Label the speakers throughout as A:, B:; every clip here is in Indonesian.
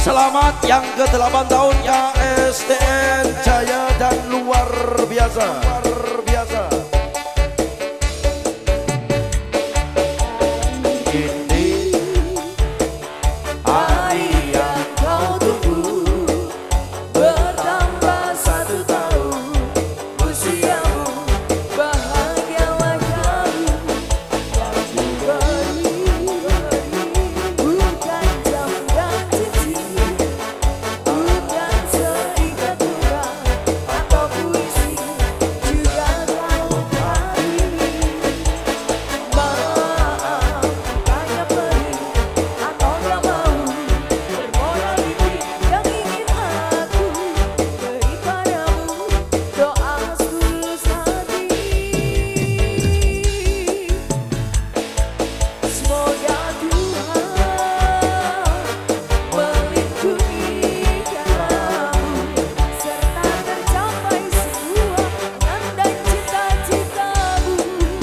A: Selamat yang ke-8 tahun KSTN Jaya dan luar biasa. Luar biasa. Ini hari yang kau tunggu, bertambah 1 tahun usiamu, bahagialah kamu yang diberi, bukan jam dan cincin, bukan seikat bunga atau puisi, juga laut hari. Maaf, hanya perih atau gak mau bermodal dikit yang ingin aku beri padamu, doa setulus hati. Semoga Tuhan melindungi kamu serta tercapai semua angan dan cita-citamu.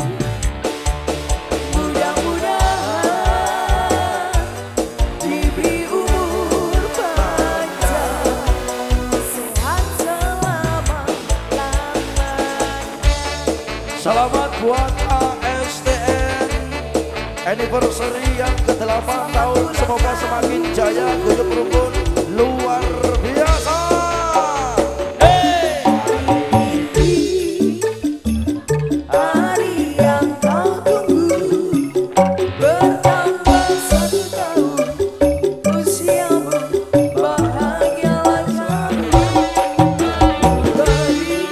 A: Mudah-mudahan diberi umur panjang, sehat selama-lamanya. Selamat buat KSTN anniversary yang ke-8 tahun. Semoga semakin jaya, guyup rukun, luar biasa. Hari yang kau tunggu, bertambah 1 tahun usiamu, bahagialah kamu beri,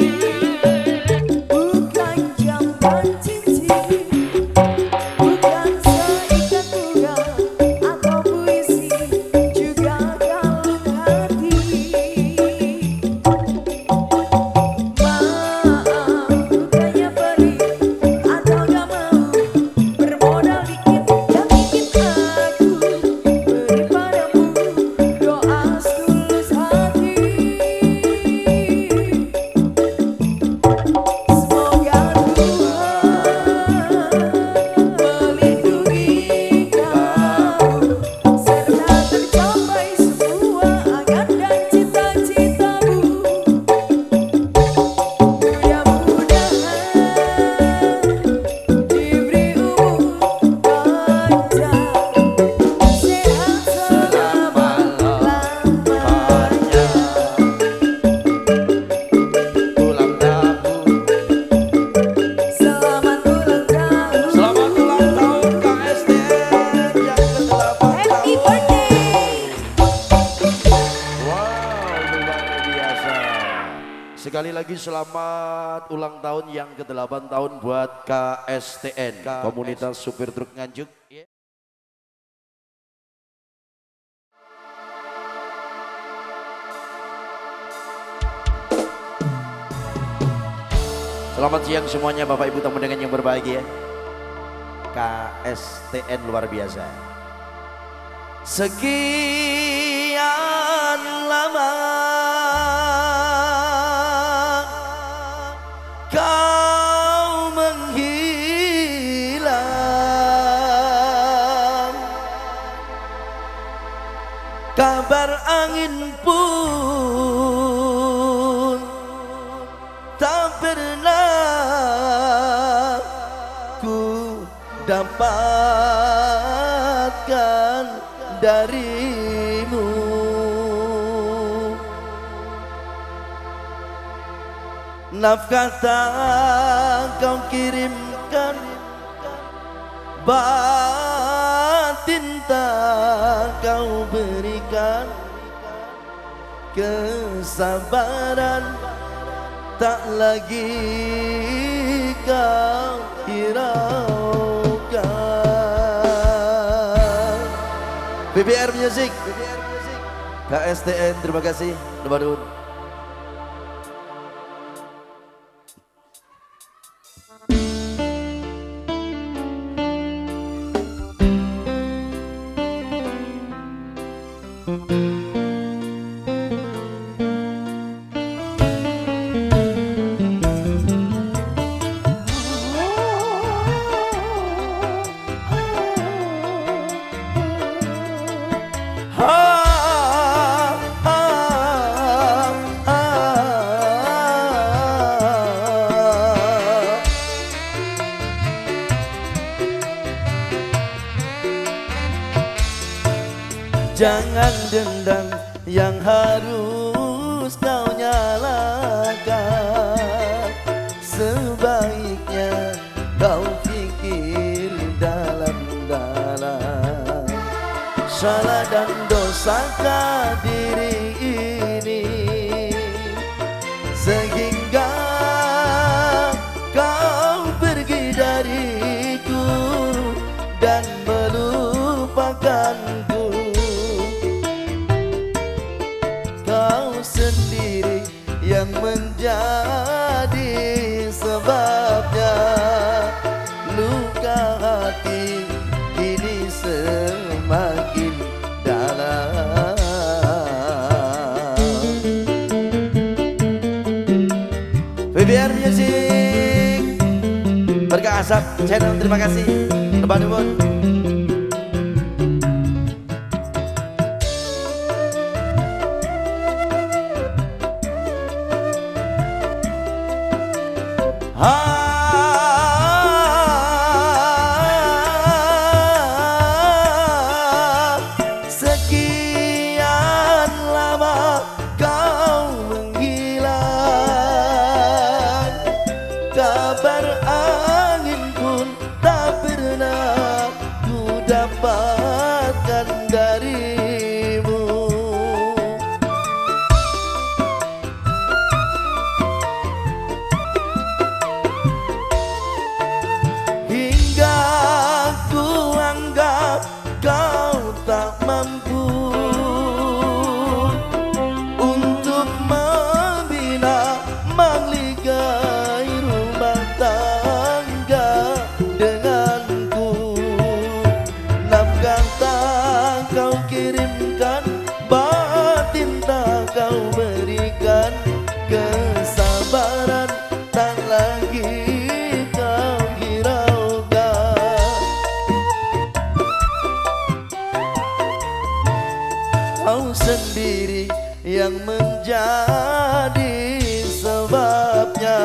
A: bukan jam dan cincin, bukan seikat bunga atau puisi, juga galut hati. Maaf, bukannya perih atau gak mau bermodal dikit yang ingin aku beri padamu, doa setulus hati. Semoga Tuhan melindungi kamu serta tercapai semua angan dan cita-citamu. Mudah-mudahan diberi umur panjang, sehat selama-lamanya. Ulang tahun. Selamat ulang tahun. Selamat ulang tahun KSTN yang ke-8
B: Happy
A: tahun.
B: birthday.
A: Wow, luar biasa. Sekali lagi selamat ulang tahun yang ke-8 tahun buat KSTN, Komunitas Supir Truk Nganjuk. Selamat siang semuanya Bapak Ibu tamu dengan yang berbahagia. KSTN luar biasa. Sekian lama kau menghilang, kabar angin pun tak pernah ku dapatkan darimu. Nafkah tak kau kirimkan, batin tak kau berikan, kesabaran tak lagi kau hiraukan. BBR Music, KSTN, terima kasih. Nuhun.
B: Jangan dendam yang harus kau nyalakan. Sebaiknya kau pikir dalam-dalam. Salah dan dosakah diri ini sehingga kau pergi dariku dan melupakanku. Kau sendiri yang menjadi sebabnya luka hati ini semakin dalam. VBR Music Berkah Asap Channel, terima kasih teman-teman. Sekian lama kau menghilang, kabar angin pun tak pernah ku dapatkan darimu. Hingga ku anggap kau tak mampu untuk membina mengligai rumah tangga denganku. Nafkah tak kau kirimkan, batin tak kau berikan, kesabaran tak lagi kau hiraukan. Kau sendiri yang menjadi sebabnya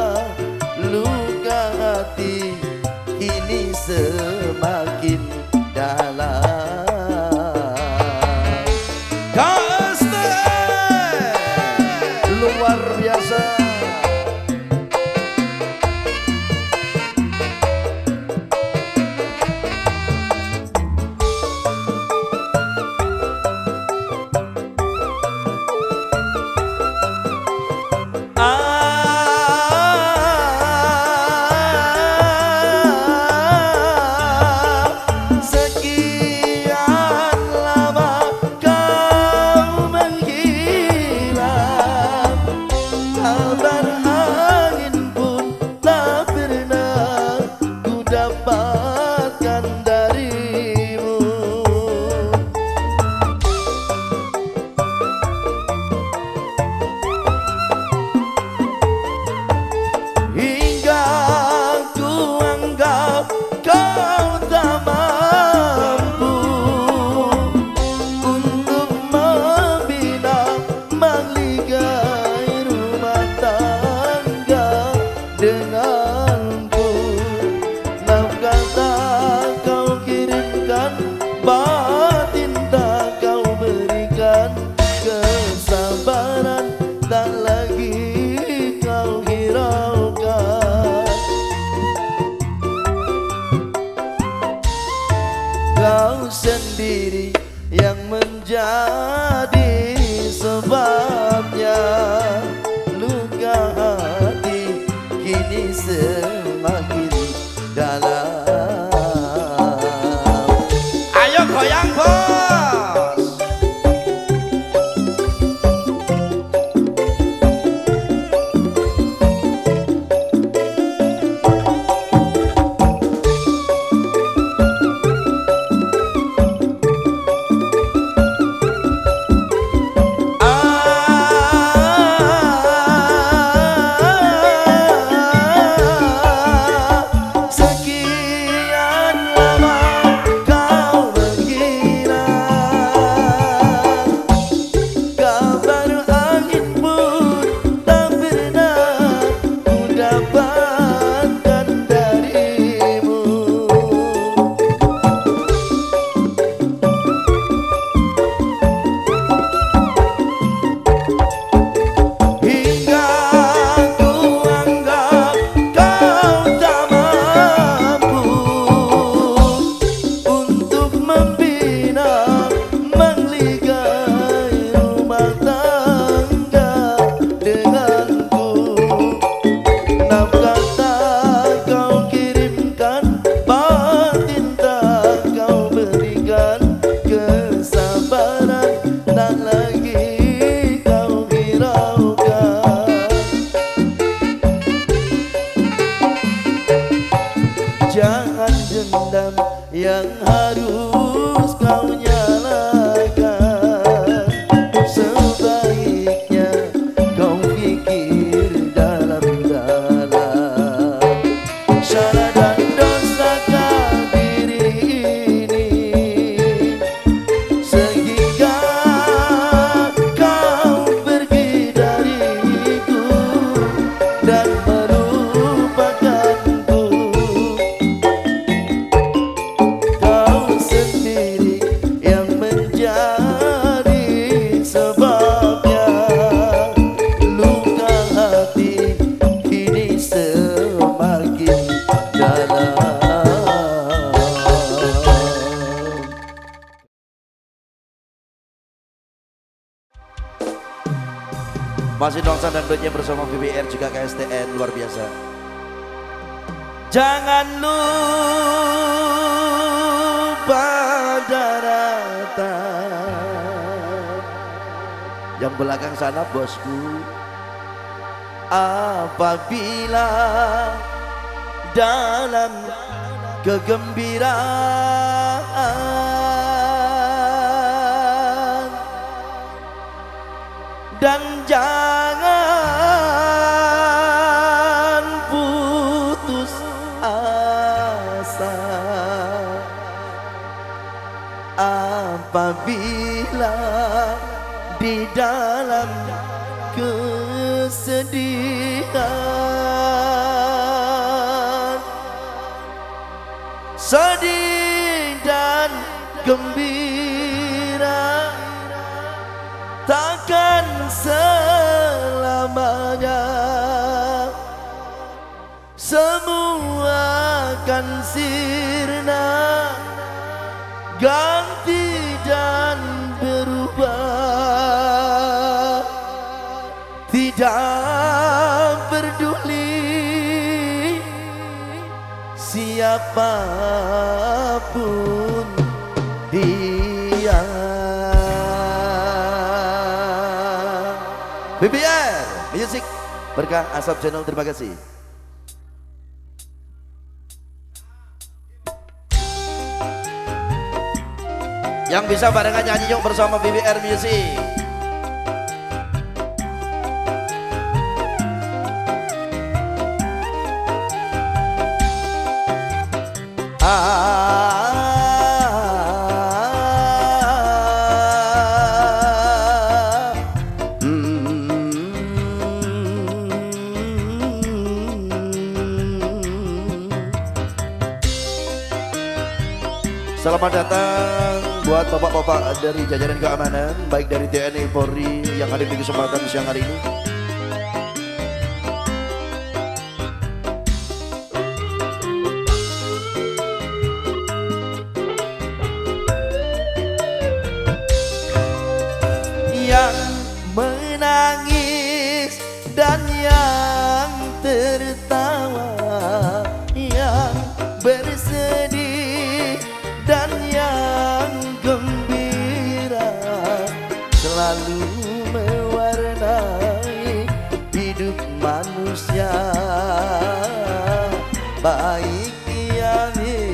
B: luka hati ini semakin dalam. KSTN luar biasa. Sekian lama kau menghilang, kabar angin pun tak pernah ku dapatkan darimu. Hingga ku anggap kau tak mampu untuk membina mengligai rumah tangga denganku. Nafkah tak kau kirimkan, batin tak kau berikan, kesabaran tak lagi kau hiraukan. Kau sendiri yang menjadi sebabnya luka hati kini semakin dalam. Ayo goyang bos. padam yang harus kau nyalakan. Sebaiknya kau pikir dalam-dalam salah dan dosakan diri ini, sehingga kau pergi dariku dan melupakanku. Kau sendiri yang menjadi sebabnya, luka hati kini semakin dalam.
A: Masih Nongsan dan bandnya bersama VBR juga KSTN, luar biasa.
B: Jangan lupa daratan.
A: Yang belakang sana bosku.
B: Apabila dalam kegembiraan, dan jangan putus asa. Apabila di dalam kesedihan, sedih dan gembira takkan selamanya. Semua akan sirna, ganti dan berubah. Tidak peduli siapapun dia.
A: VBR Music Berkah Asap Channel, terima kasih. Yang bisa barengan nyanyi yuk bersama VBR Music. Selamat datang buat bapak-bapak dari jajaran keamanan, baik dari TNI Polri yang hadir di kesempatan siang hari ini.
B: Yang menangis dan yang tertawa, yang bersedih dan yang gembira, selalu mewarnai hidup manusia, baik ia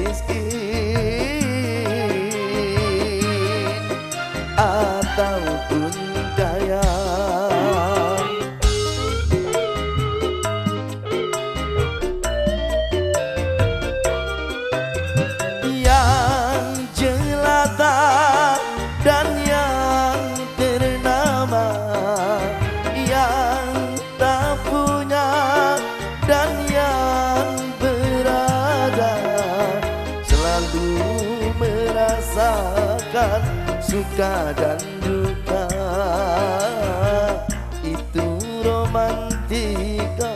B: miskin ataupun kaya. Yang jelata dan yang ternama, yang tak punya dan yang berada, selalu merasakan suka dan duka. Itu romantika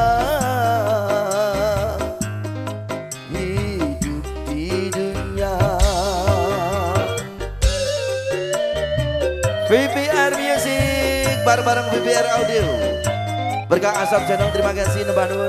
B: hidup di dunia.
A: VBR Music bareng-bareng VBR Audio Berkah Asap Channel, terima kasih Nebanun.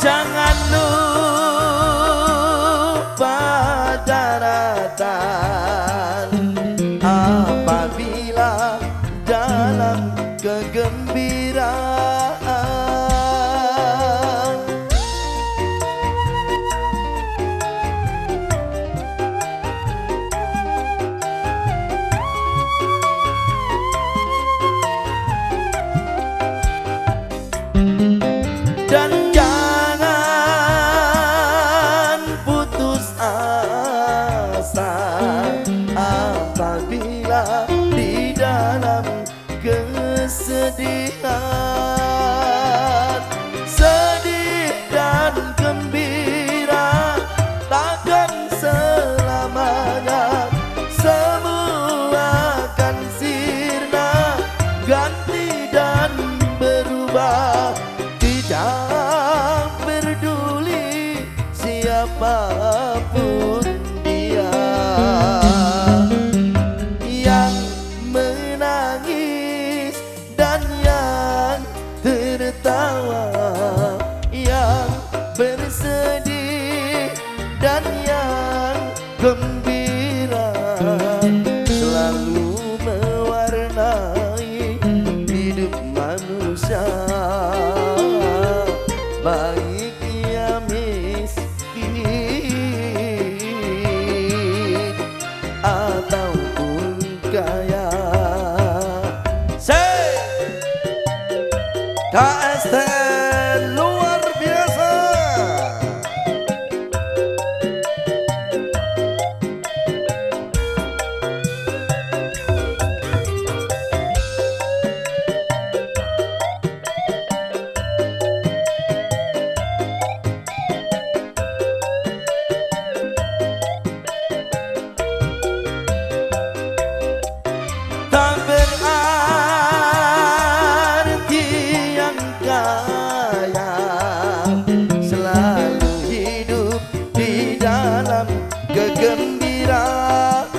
B: Jangan lupa daratan apabila dalam kegembiraan. Dan jangan putus asa apabila di dalam kesedihan. Sedih dan gembira takkan selamanya, semua akan sirna, ganti dan berubah. Tidak peduli siapapun dia yang menangis dan yang tertawa, yang bersedih dan yang gembira, selalu mewarnai hidup manusia, baik ia miskin ataupun kaya. Say KSTN luar biasa. Tak berarti yang kaya selalu hidup di dalam kegembiraan.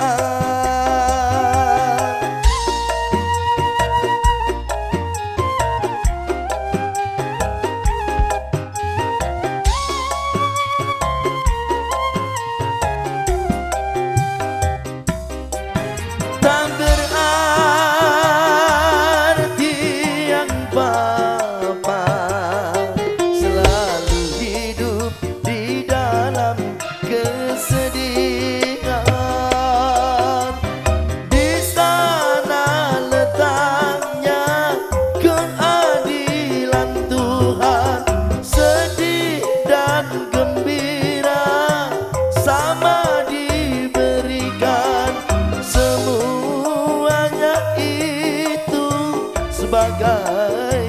B: Tak berarti yang Bapa selalu hidup di dalam kesedihan. Di sana letaknya keadilan Tuhan, sedih dan gembira sama diberikan. Semuanya itu sebagai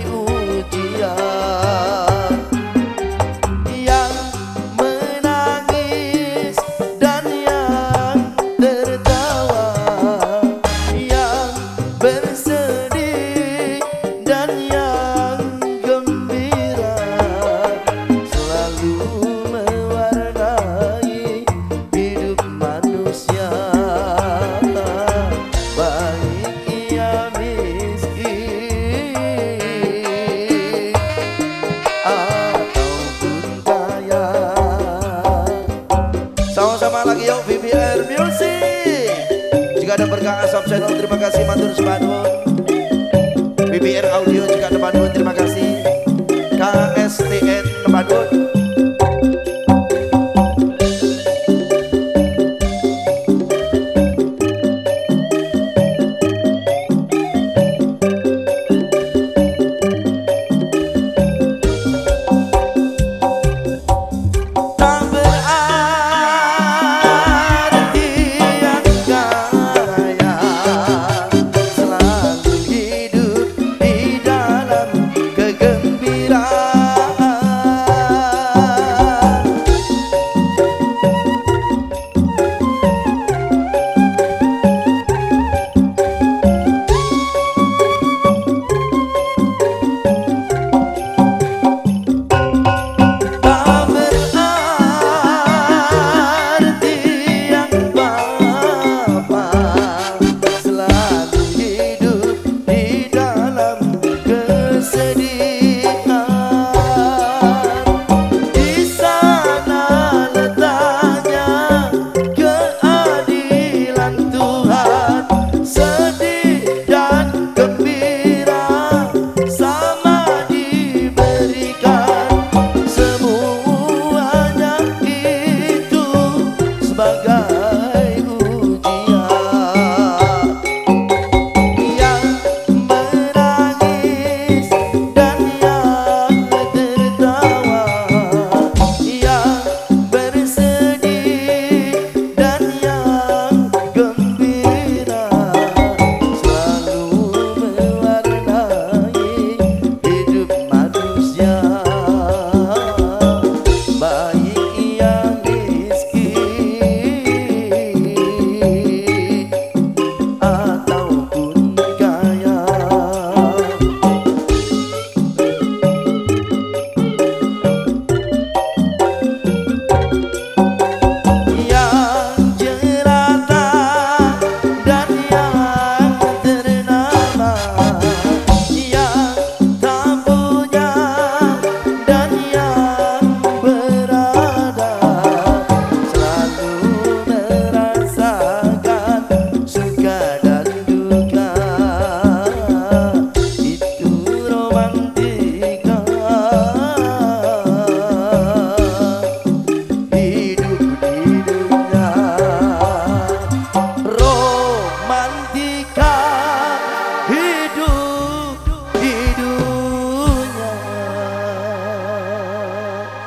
B: ujian. Yang menangis dan yang tertawa, yang bersedih dan yang gembira, selalu mewarnai hidup manusia, baik ia miskin ataupun kaya. Sama-sama lagi yuk VBR Music. Jika ada berkah Asap Channel, terima kasih matur semanun. VBR Audio juga teman-teman, terima kasih. KSTN teman-teman. Tak berarti yang kaya selalu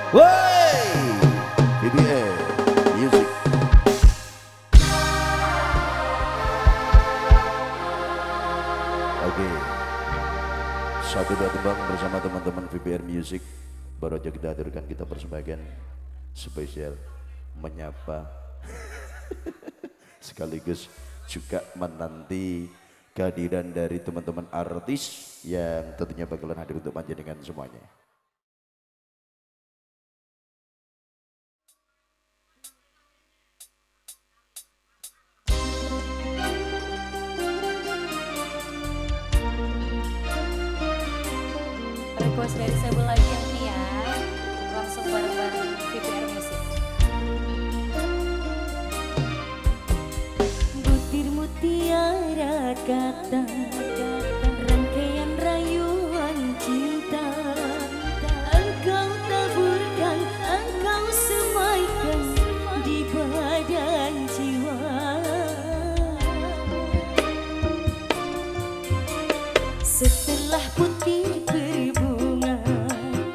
A: Woi, VBR Music. Oke, satu dua tembang bersama teman-teman VBR Music baru aja kita hadirkan, kita persembahkan spesial menyapa sekaligus juga menanti kehadiran dari teman-teman artis yang tentunya bakalan hadir untuk panjenengan semuanya.
C: Request dari Sebu lagi yang ini ya, langsung bareng-bareng VBR Music. Butir mutiara kata, rangkaian rayuan cinta, engkau taburkan, engkau semaikan di badan jiwa. Setelah putih berbunga,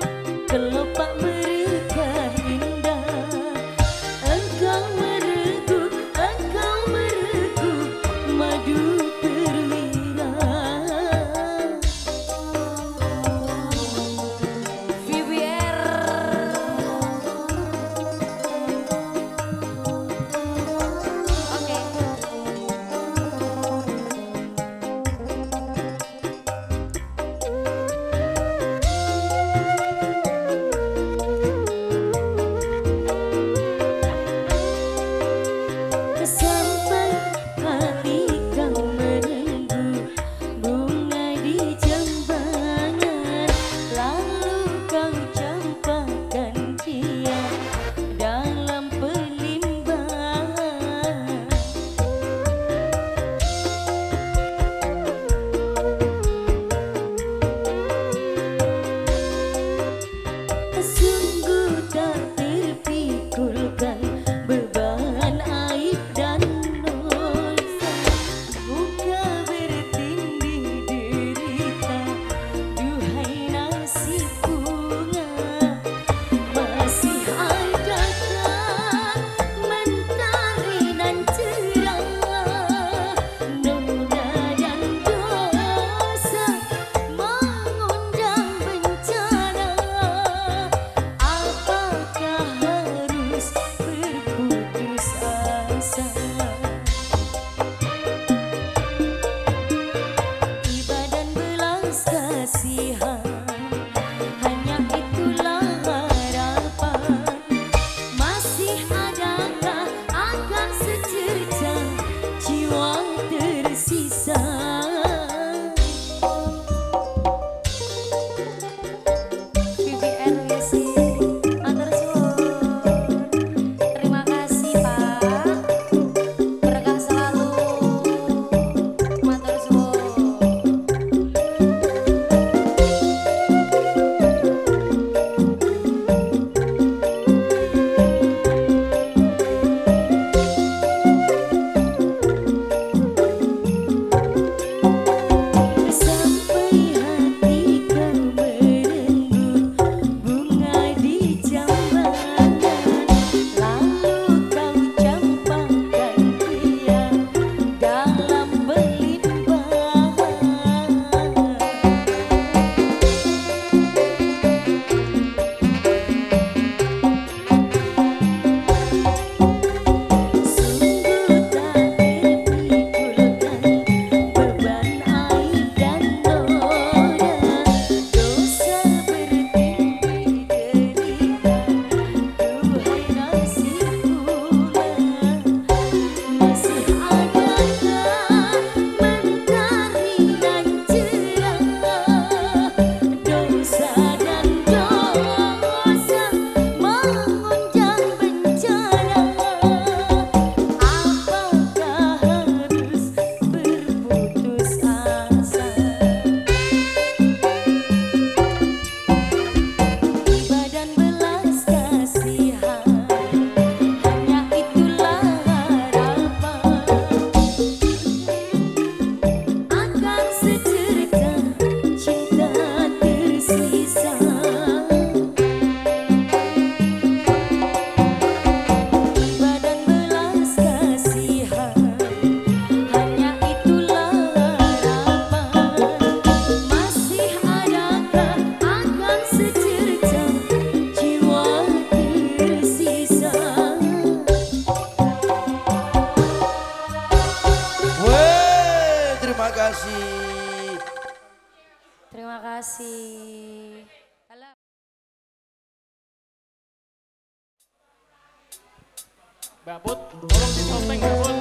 D: Mbak Put, tolong ditopeng Mbak Put.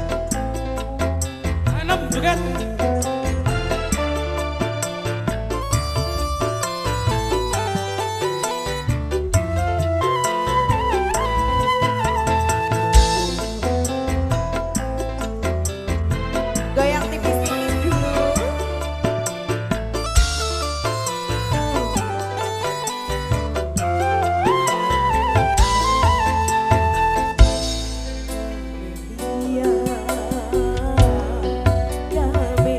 D: Enak juga.
E: Goyang tipis-tipis dulu. Iya, kami.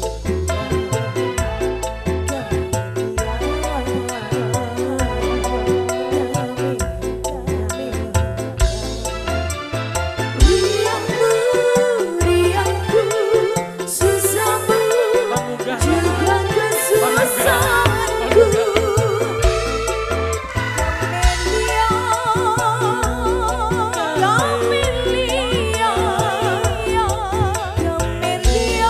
E: Riangmu, riangku, susahmu, juga kesusahanku. Camelia, Camelia,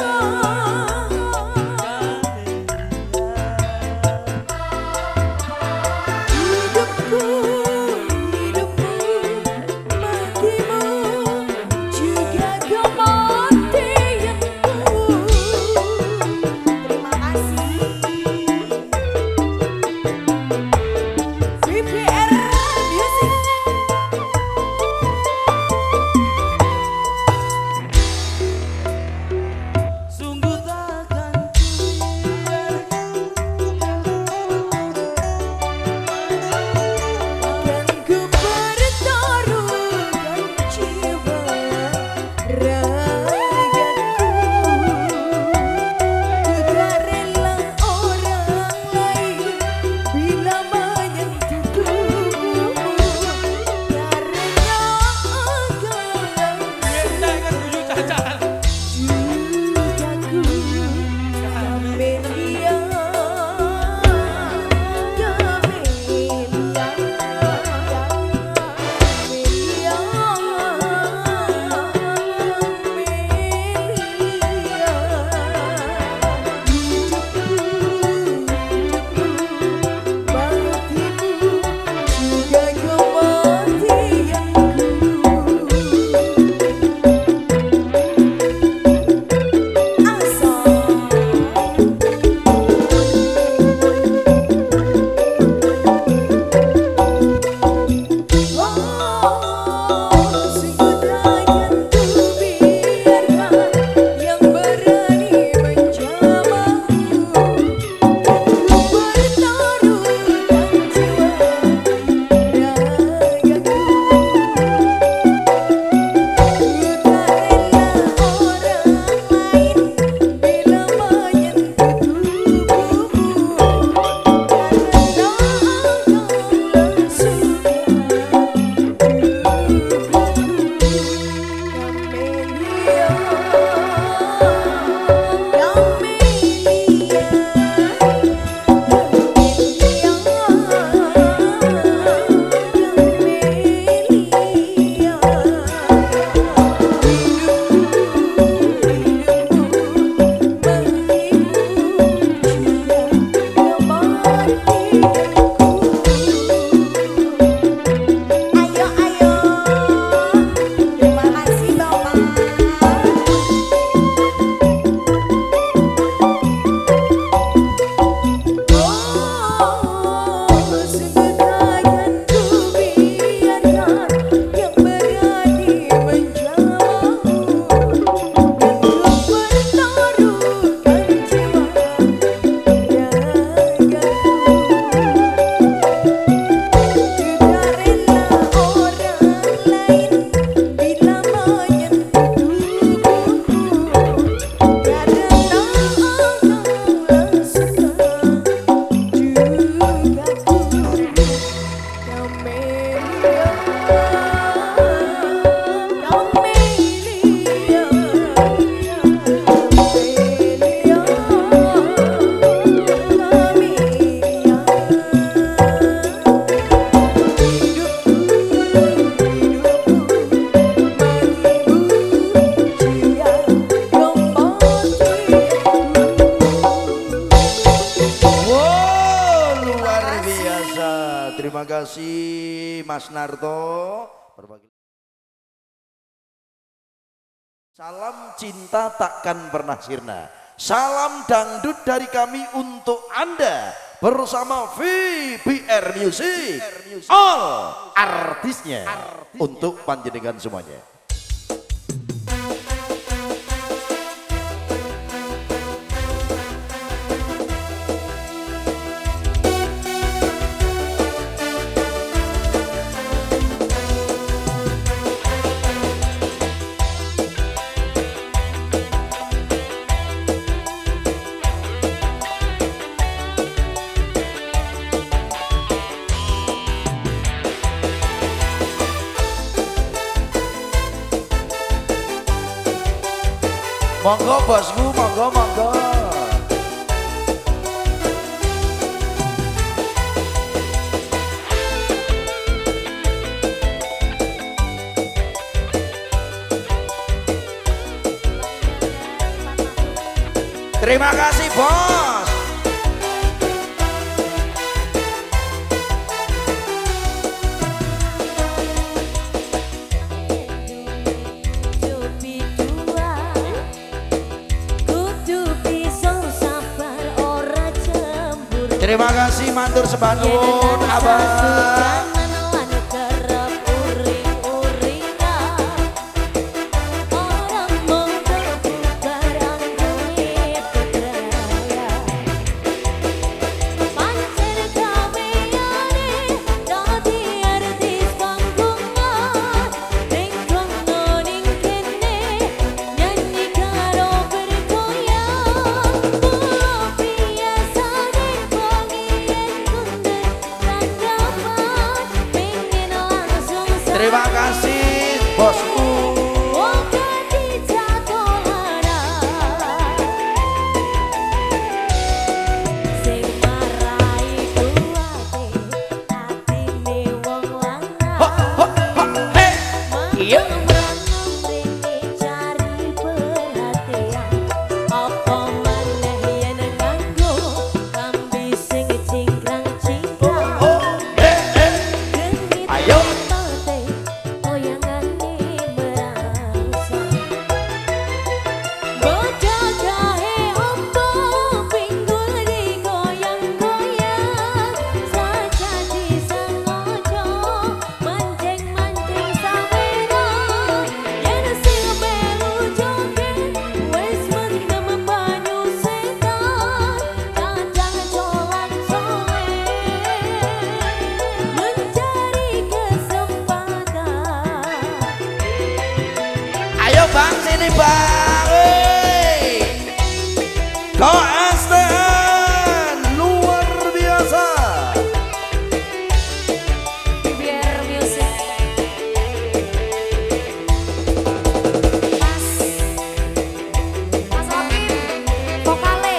E: hidupku, hidupmu, matimu, juga kematianku. Terima kasih. VPR Music.
D: Sungguh takkan
E: Dan ku pertaruhkan jiwa ragaku. Ku tak rela orang lain bila menyentuh tubuhmu, karena akan
D: Biasa kan tujuh cacat.
E: jugaku. Camelia, Camelia, Camelia, yang berani menjamahmu. Ku pertaruhkan jiwa ragaku. Ku tak rela orang lain bila menyentuh tubuhmu, karena engkaulah suka Ayo, ayo. Terima kasih, Bapak. Oh, sebenarnya ku biarkan yang berani menjamahmu, dan ku pertaruhkan jiwa ragaku. Tidak rela orang lain bila menyentuh tubuhmu, karena engkaulah suka jugaku. Camelia, Camelia,
B: Wow, luar biasa. Terima kasih Mas Narto. Berbagi
A: Salam cinta takkan pernah sirna. Salam dangdut dari kami untuk Anda bersama VBR Music. All artisnya untuk panjenengan semuanya. Monggo bosku, monggo monggo. Terima kasih bos. Terima kasih matur sebanun abang. Terima kasih bosku. Iya. Bang sini bang, KSTN luar biasa.
C: VBR Music. Mas Okim, vokale.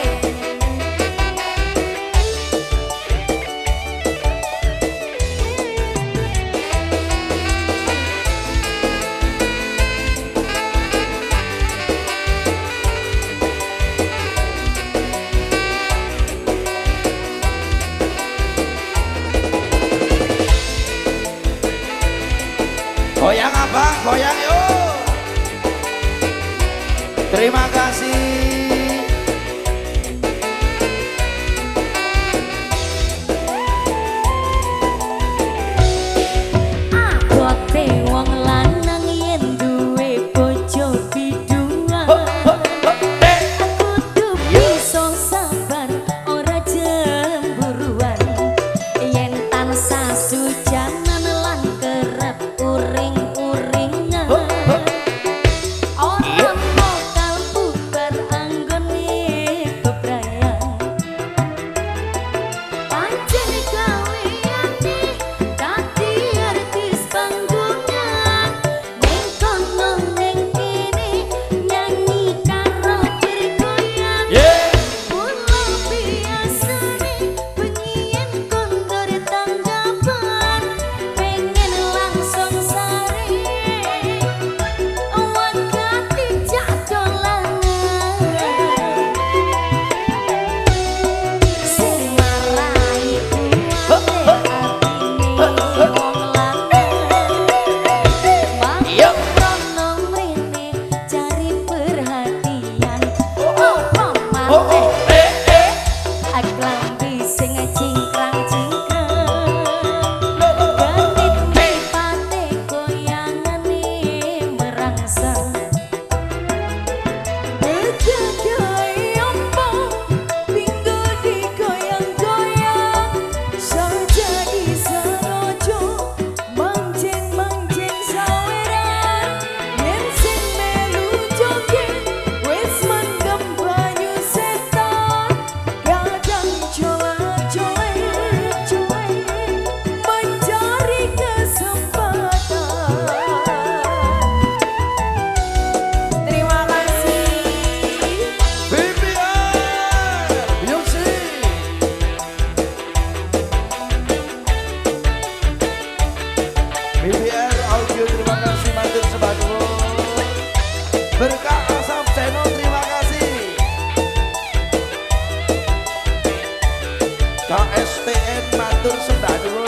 A: Goyang abang, goyang yuk. Terima kasih.
E: Abote wong lanang yen duwe bojo biduan. Kudu bisa sabar ora cemburuan. Yen tansah sujanan lan kerep uring-uringan. Ora bakal bubar anggone bebrayan. Pancen gaweyane dadi artis panggungan. Ning kono ning kene nyanyi karo bergoyang. Mula biasane penyian kondor tanggapan. Pengen langsung sare
B: BBR Audio terima kasih matur sembah nuwun. Berkah Asap Channel terima kasih. KSTN matur sembah nuwun.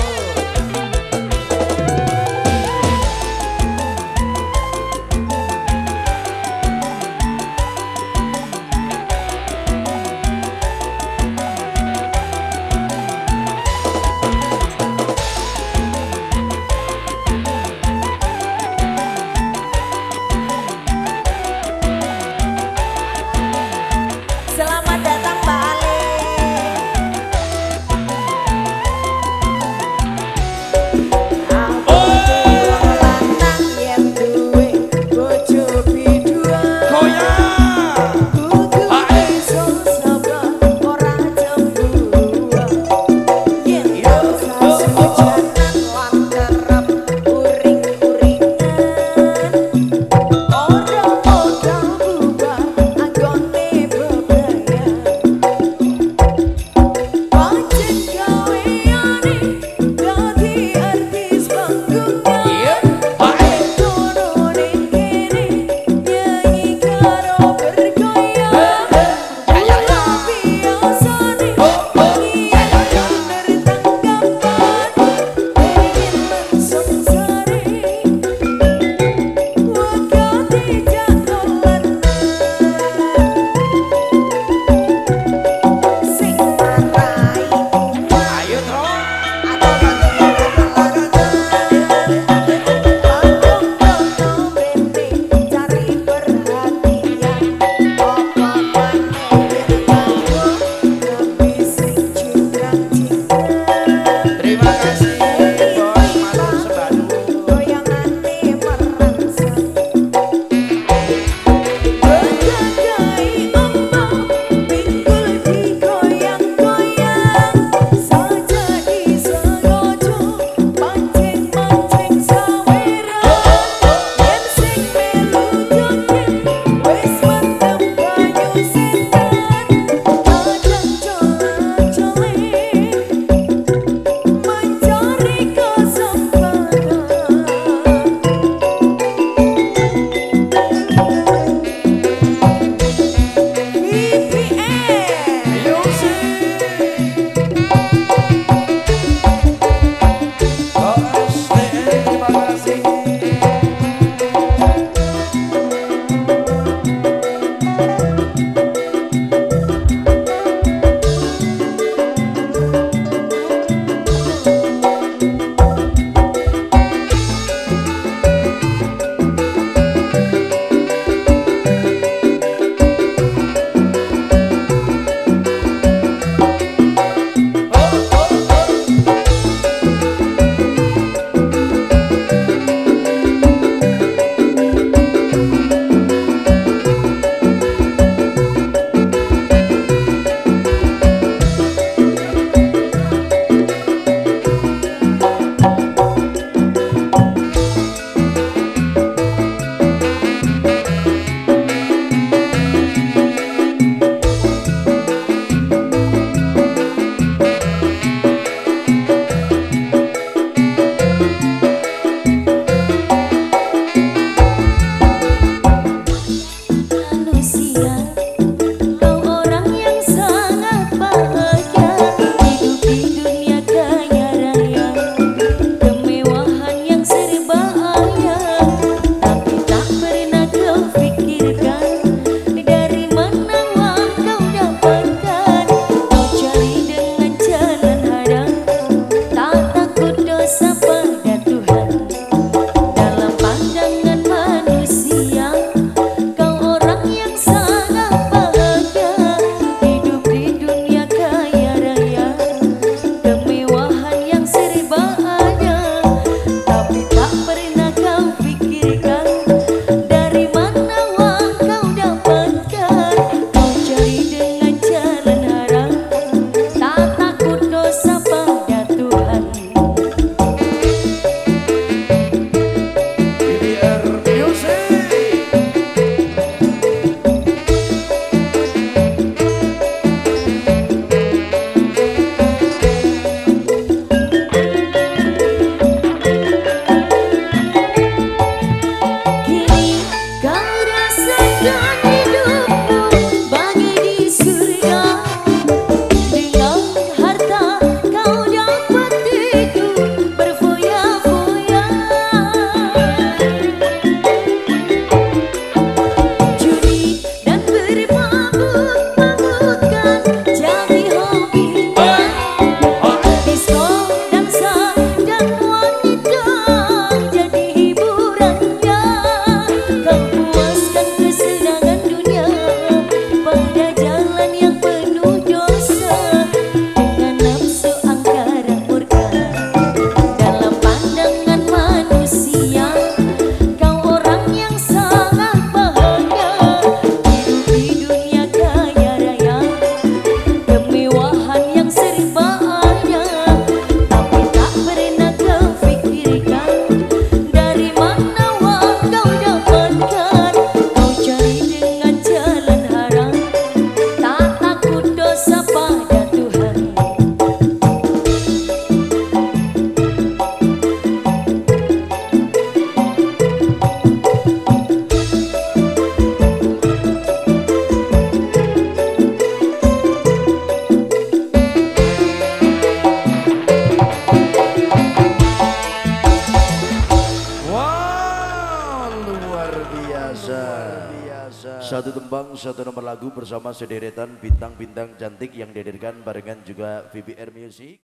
A: Satu tembang, satu nomor lagu bersama sederetan bintang-bintang cantik yang dihadirkan barengan juga VBR Music.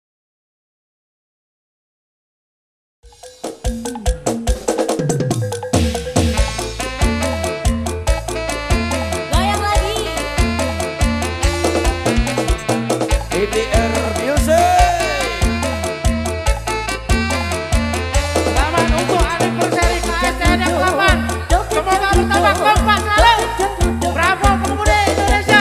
E: Goyang lagi.
B: VBR Music.
D: Selamat untuk anniversary KSTN yang ke-8. Semoga bertambah kompak selalu. Bravo pemuda Indonesia.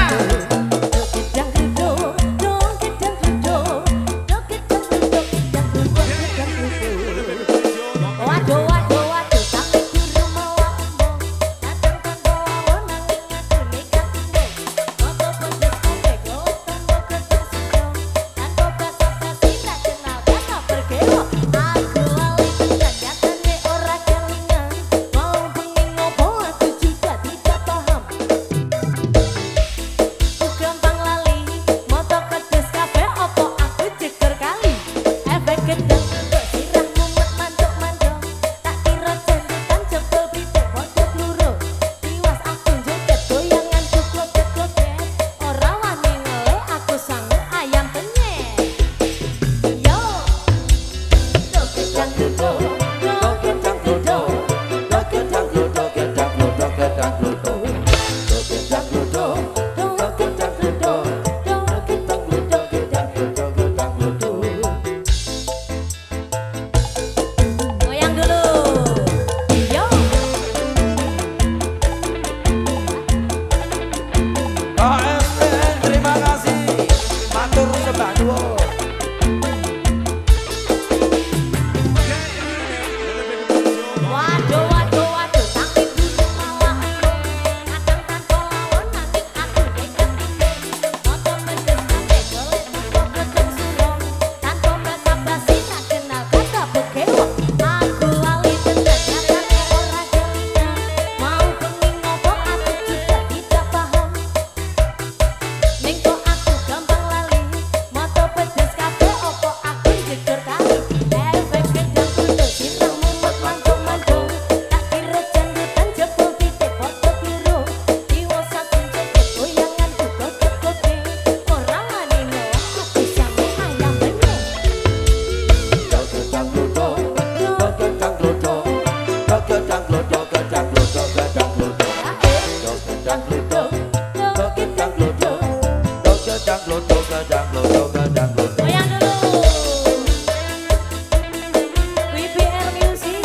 E: Waduh, waduh, waduh, tapi di rumah wambong. Datang kan bawa nanging aku nekat tinggal. Moto pedes kobek, gotong moket tersinggung. Tanpa basa-basi tak kenal kata bergelok. Aku lali tekan nyatane ora kelingan. Mau pengen ngopo aku juga tidak paham. Ku gampang lali, moto pedes kafe opo aku jeger kali. Efek gedang untuk sirah mumet mantuk-mantuk. Tak kira cendetan jebol pitik bodok luru. Tiwas aku joget goyangan ku klotet-klotet. Ora wani ngelih aku sangu ayam penyet. Yo, doket dangdudo, doket dangdudo, doket dangdudo, doket dangdudo, doket dangdudo, doket dangdudo, doket dangdudo, doket dangdudo, doket dangdudo, doket dangdudo. Goyang dulu. Yo.
B: KSTN terima kasih. Matur sembah nuwun.
E: Waduh, waduh, waduh, tapi dulu malah embung. Kadang tanpa lawan nanging aku dekat tinggal. Moto pedes kafe golek tanpa gedung surong. Tanpa basa-basi tak kenal kata bekewok. Aku lali tenan nyatane ora kelingan. Mau pengen ngopo aku juga tidak paham. Ning kok aku gampang lali. Moto pedes kafe opo aku jeger kali. Efek gedang kudu sirah mumet mantung-mantung. Tak kira cendetan jebol pitik bodok luru. Tiwas aku joget goyangan ku goget-goget. Ora wani ngelih aku sangu ayam penyet.
B: Doket dangdudo, doket dangdudo, doket dangdudo, doket dangdudo, doket dangdudo. Doket dangdudo, doket dangdudo, doket dangdudo, doket dangdudo, doket dangdudo.
E: Goyang dulu. VBR Music.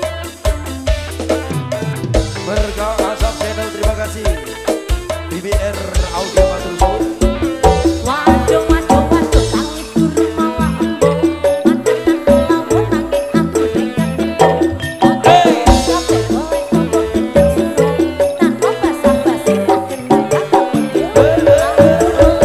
B: Berkah Asap Channel terima kasih. VBR Audio matur suwun.
E: Waduh, waduh, waduh, langit guru malah embung. Mantan tanpa lawan nanging aku dekat tinggal. Moto pedes kafe golek tanpa gedung surong. Tanpa basa-basi tak kenal kata bekewok.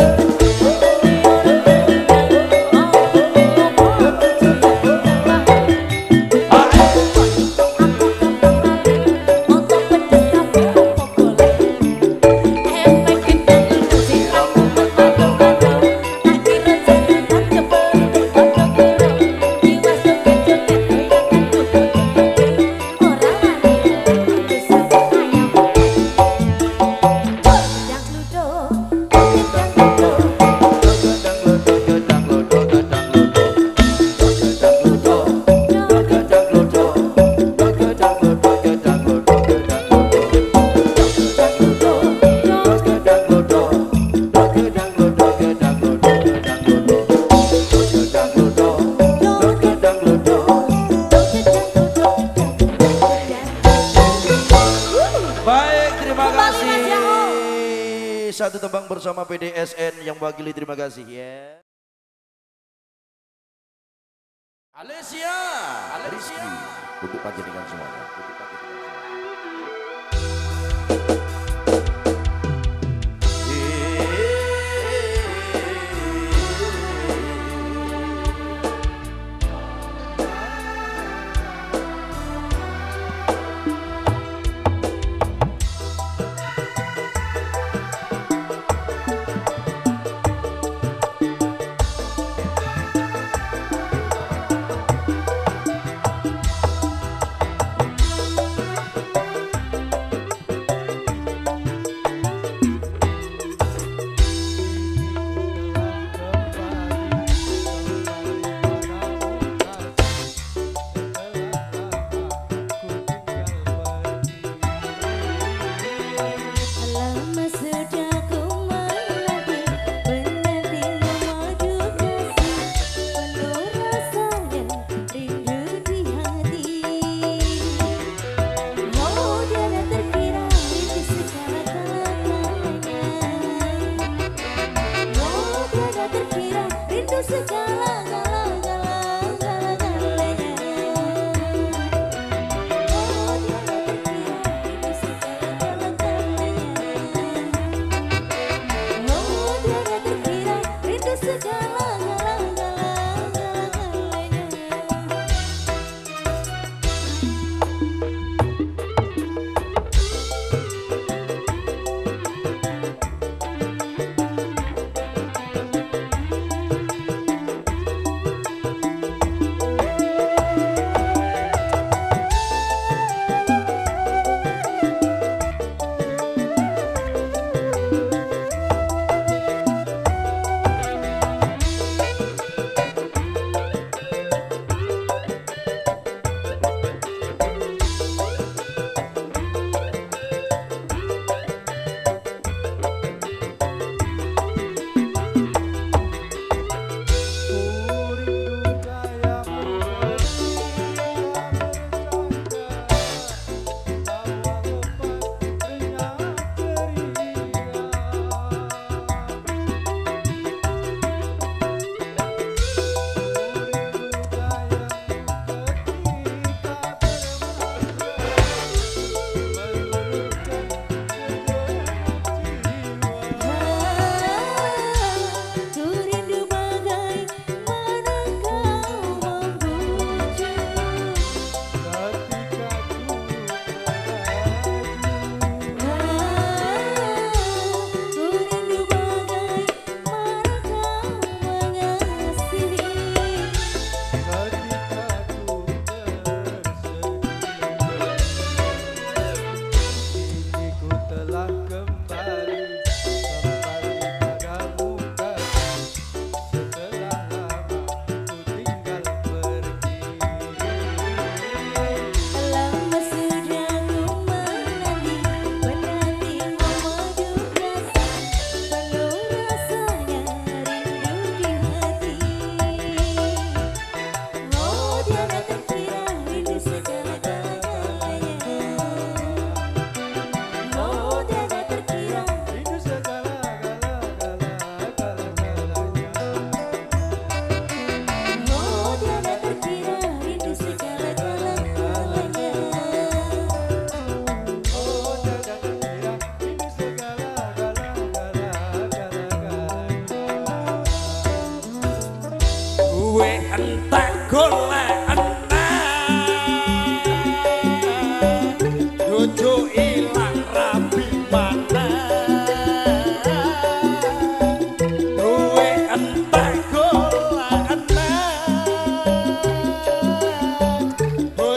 B: Baik, terima
E: Kembali,
B: kasih.
E: Mas Yao.
B: Satu tembang bersama PDSN yang mewakili terima kasih ya. Alicia,
A: Rizky untuk panjenengan semuanya. Untuk panjenengan semuanya.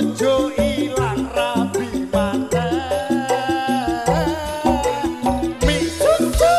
F: Ojo ilang rabi maneh mie susu.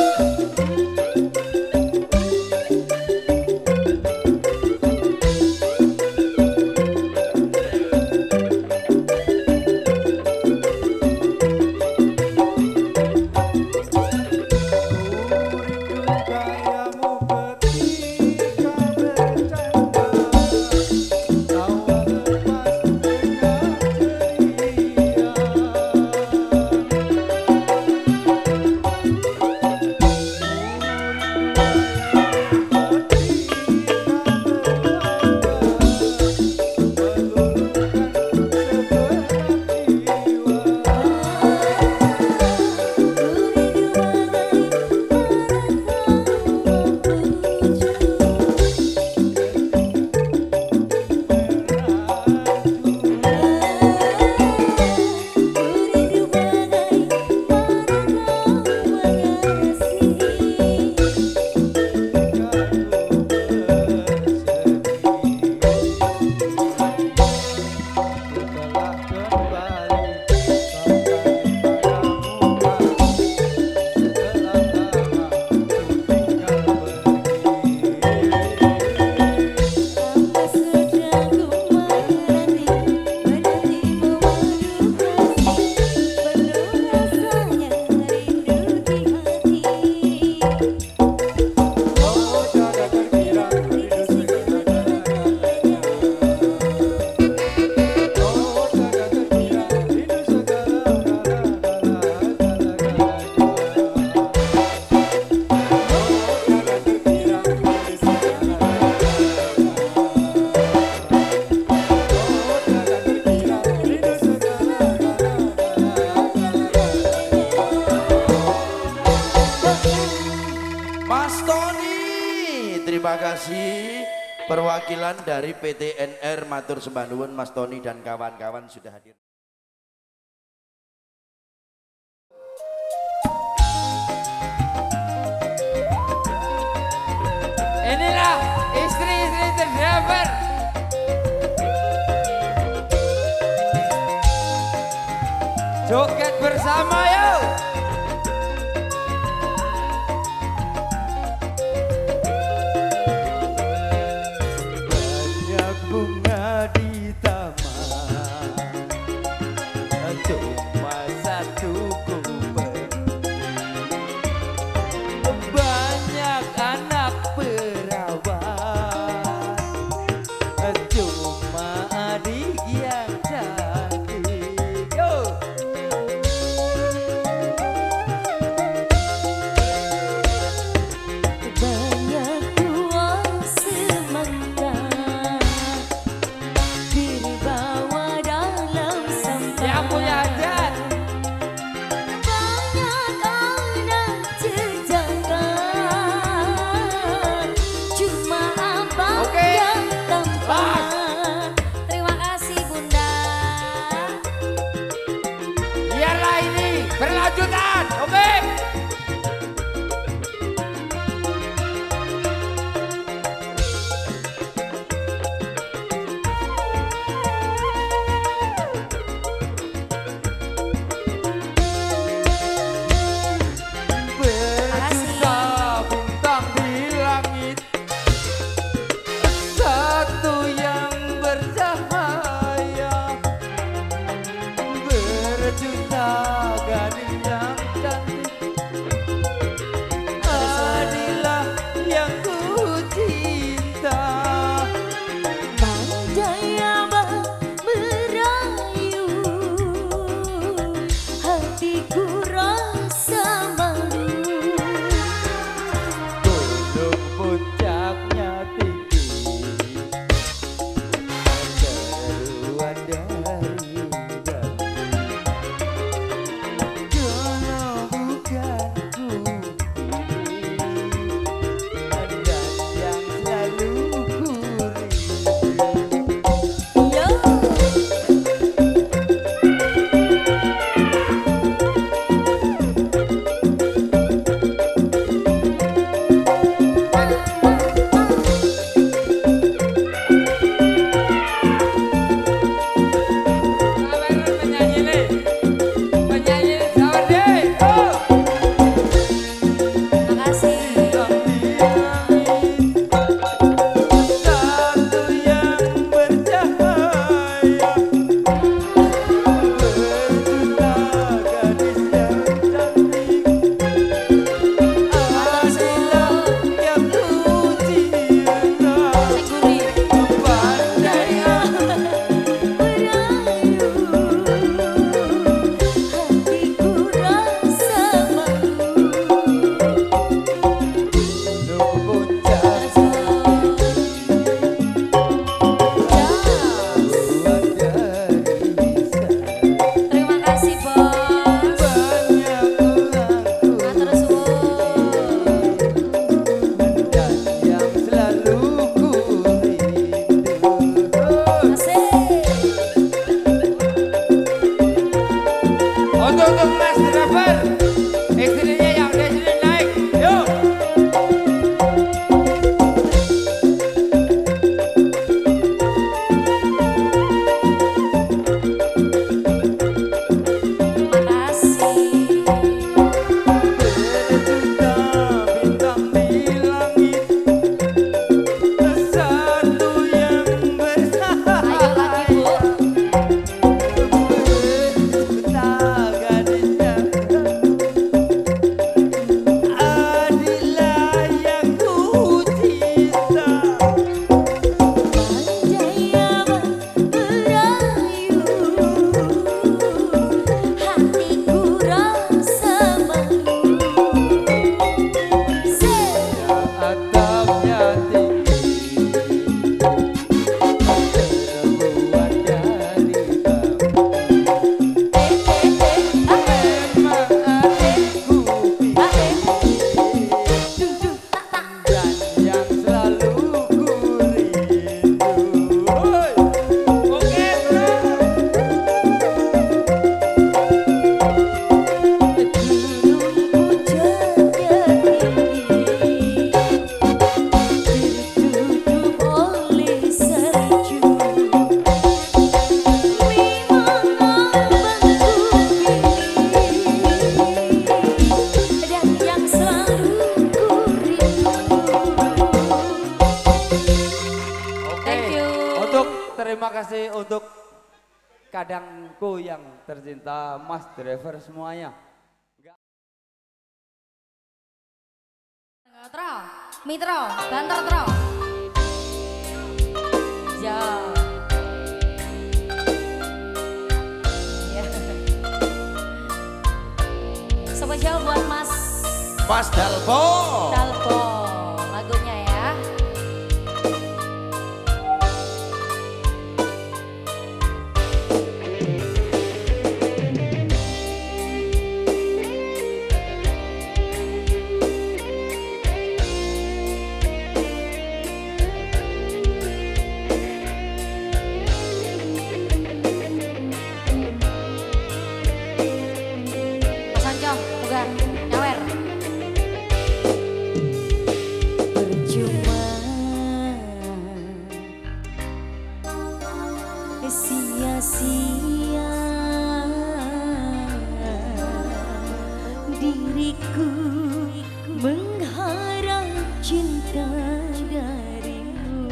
A: Terima kasih perwakilan dari PT NR matur sembah nuwun Mas Tony dan kawan-kawan sudah hadir.
D: Inilah istri-istri terdriver. Joget bersama yuk.
F: Banyak bunga di taman, cuma satu kuping. Banyak anak perawan, cuma adik yang cantik. Yo.
E: Banyak uang semangka dibawa dalam sampah.
D: Yang punya hajat.
E: Banyak anak cejakan, cuma abang
D: Oke.
E: yang tampan. Terima kasih Bunda.
D: Biarlah ini berlanjutan. Oke.
F: Berjuta bintang di langit, satu yang bercahaya. Berjuta gadis yang cantik, Untuk Mas Driver, istrinya yang udah sini naik, yuk. Terima kasih untuk kadangku yang tercinta, Mas Driver semuanya.
C: Mitro, banter tro. Ya. Spesial buat Mas
B: Dalbo.
C: Dalbo lagunya ya. Nyawer. Percuma sia-sia diriku mengharap cinta darimu.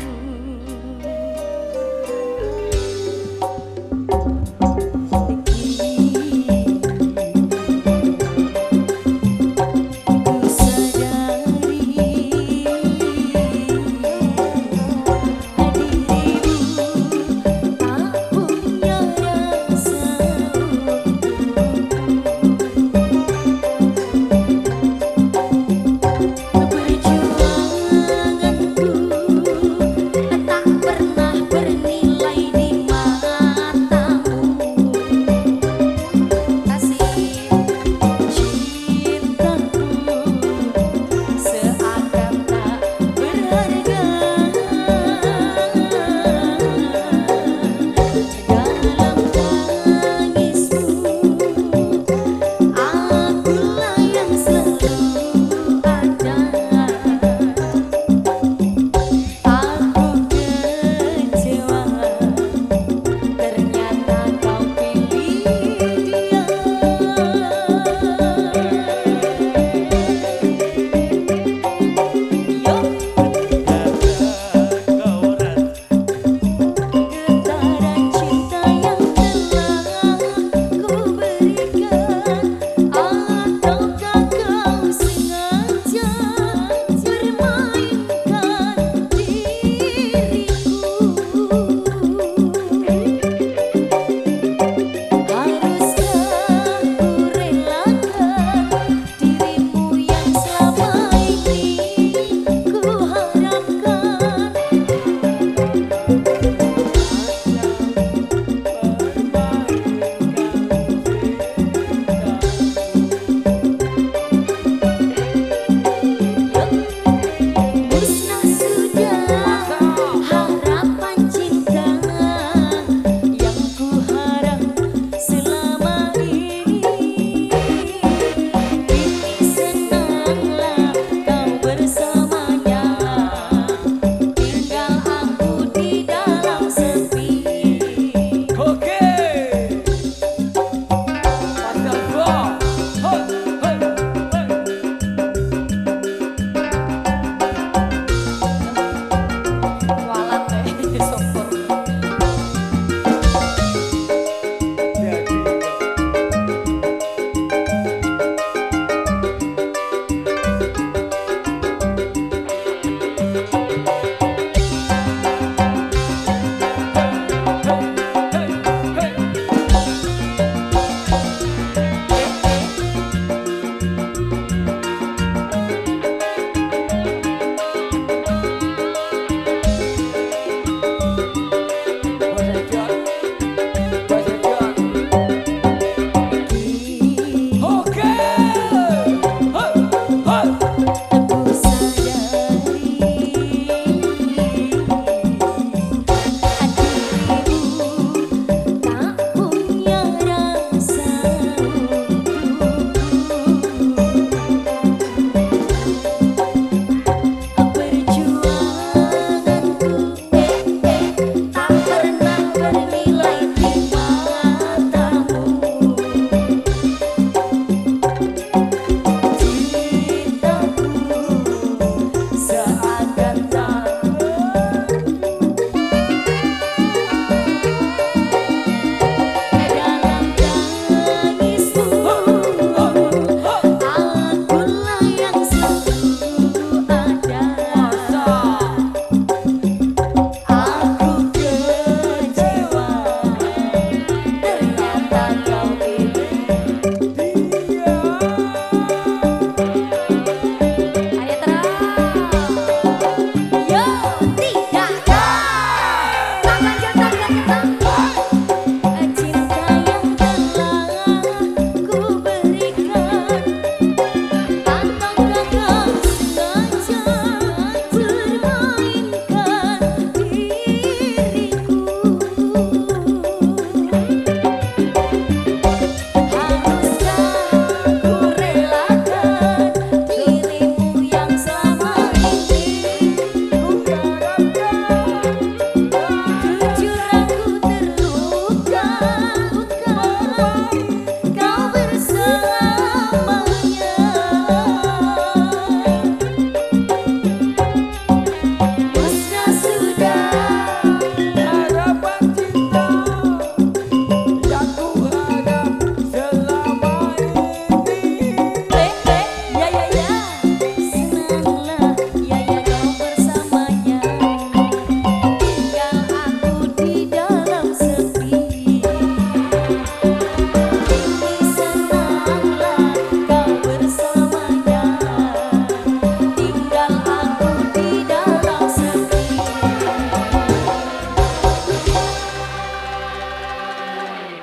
C: Perjuangan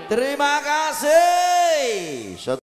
B: Terima kasih.